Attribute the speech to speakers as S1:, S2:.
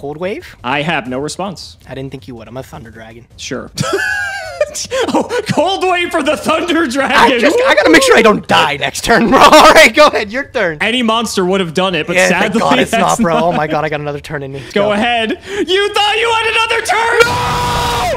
S1: Cold Wave?
S2: I have no response.
S1: I didn't think you would. I'm a Thunder Dragon.
S2: Sure. Oh, Cold Wave for the Thunder Dragon.
S1: I gotta make sure I don't die next turn, bro. All right, go ahead. Your turn.
S2: Any monster would have done it, but
S1: Yeah,
S2: sadly,
S1: thank God it's
S2: that's
S1: not, bro. Oh my God, I got another turn in me.
S2: Go ahead. You thought you had another turn? No!